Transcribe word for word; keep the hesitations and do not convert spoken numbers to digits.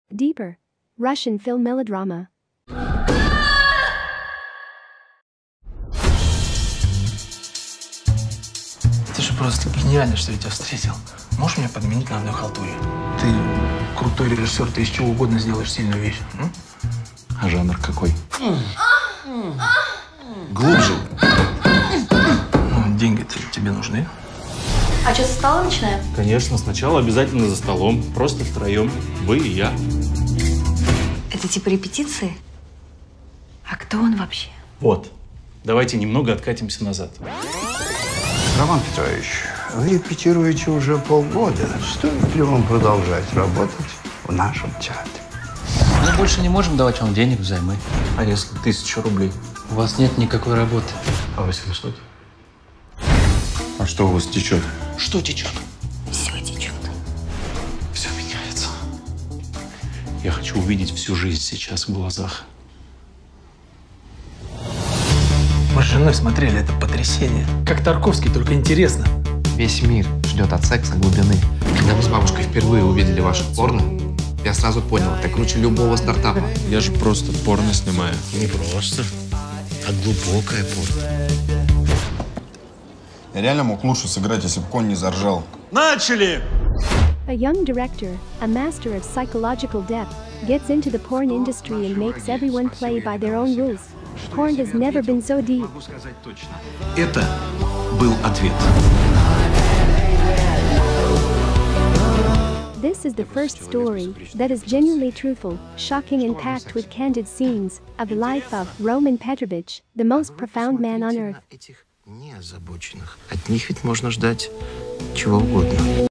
Deeper. Russian film melodrama. Это же просто гениально, что я тебя встретил. Можешь меня подменить на одной халтуре? Ты крутой режиссер, ты из чего угодно сделаешь сильную вещь. М? А жанр какой? Глубже. Ну, деньги-то тебе нужны. А что, со стола начинаем? Конечно, сначала обязательно за столом. Просто втроем. Вы и я. Это типа репетиции? А кто он вообще? Вот. Давайте немного откатимся назад. Роман Петрович, вы репетируете уже полгода. Стоит ли вам продолжать работать в нашем театре? Мы больше не можем давать вам денег взаймы. А если тысячу рублей? У вас нет никакой работы. А восемьсот? А что у вас течет? Что течет? Все течет. Все меняется. Я хочу увидеть всю жизнь сейчас в глазах. Мы с женой смотрели, это потрясение. Как Тарковский, только интересно. Весь мир ждет от секса глубины. Когда мы с бабушкой впервые увидели ваше порно, я сразу понял, это круче любого стартапа. Я же просто порно снимаю. Не просто, а глубокое порно. Я реально мог лучше сыграть, если бы конь не заржал. Начали! A young director, a master of psychological depth, gets into the porn industry and makes everyone play by their own rules. Porn has never been so deep. Это был ответ. This is the first story that is genuinely truthful, shocking and packed with candid scenes of the life of Roman Petrovich, the most profound man on earth. Этих неозабоченных. От них ведь можно ждать чего угодно.